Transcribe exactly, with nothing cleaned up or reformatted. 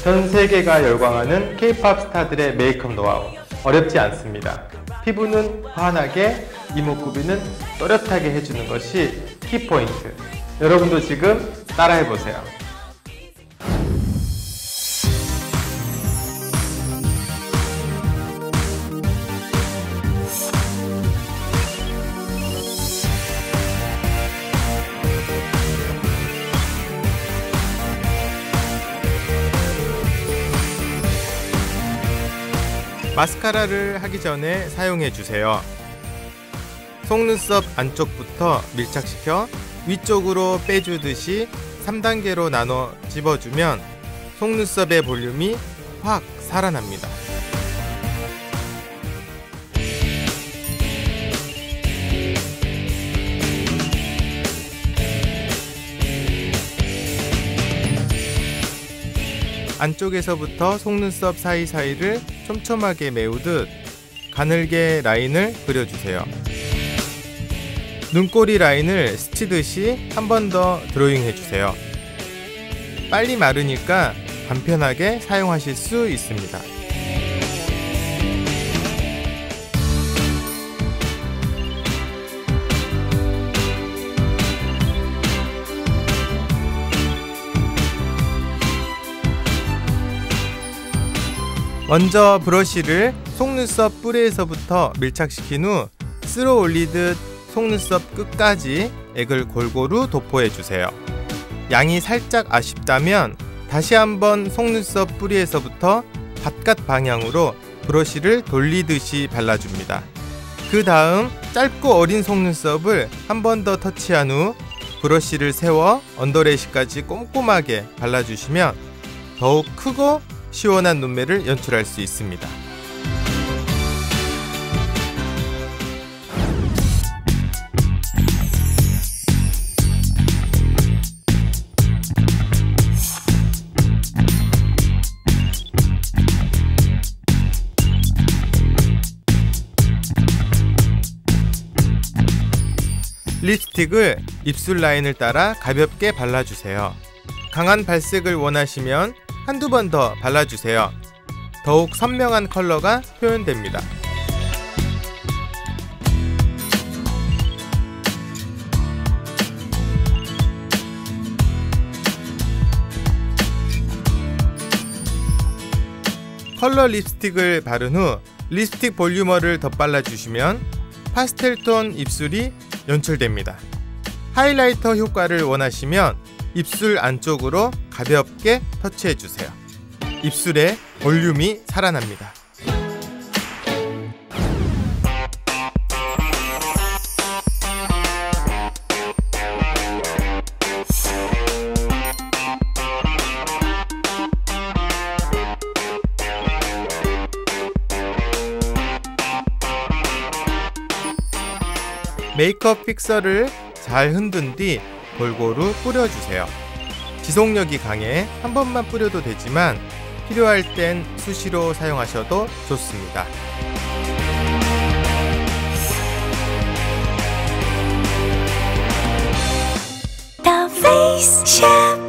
전 세계가 열광하는 케이팝 스타들의 메이크업 노하우, 어렵지 않습니다. 피부는 환하게, 이목구비는 또렷하게 해주는 것이 키포인트. 여러분도 지금 따라해보세요. 마스카라를 하기 전에 사용해주세요. 속눈썹 안쪽부터 밀착시켜 위쪽으로 빼주듯이 삼 단계로 나눠 집어주면 속눈썹의 볼륨이 확 살아납니다. 안쪽에서부터 속눈썹 사이사이를 촘촘하게 메우듯 가늘게 라인을 그려주세요. 눈꼬리 라인을 스치듯이 한 번 더 드로잉 해주세요. 빨리 마르니까 간편하게 사용하실 수 있습니다. 먼저 브러쉬를 속눈썹 뿌리에서부터 밀착시킨 후 쓸어 올리듯 속눈썹 끝까지 액을 골고루 도포해주세요. 양이 살짝 아쉽다면 다시 한번 속눈썹 뿌리에서부터 바깥 방향으로 브러쉬를 돌리듯이 발라줍니다. 그 다음 짧고 어린 속눈썹을 한 번 더 터치한 후 브러쉬를 세워 언더래쉬까지 꼼꼼하게 발라주시면 더욱 크고 시원한 눈매를 연출할 수 있습니다. 립스틱을 입술 라인을 따라 가볍게 발라주세요. 강한 발색을 원하시면 한두 번 더 발라주세요. 더욱 선명한 컬러가 표현됩니다. 컬러 립스틱을 바른 후 립스틱 볼유머를 덧발라주시면 파스텔톤 입술이 연출됩니다. 하이라이터 효과를 원하시면 입술 안쪽으로 가볍게 터치해주세요. 입술에 볼륨이 살아납니다. 메이크업 픽서를 잘 흔든 뒤 골고루 뿌려주세요. 지속력이 강해 한 번만 뿌려도 되지만 필요할 땐 수시로 사용하셔도 좋습니다. The Face Shop.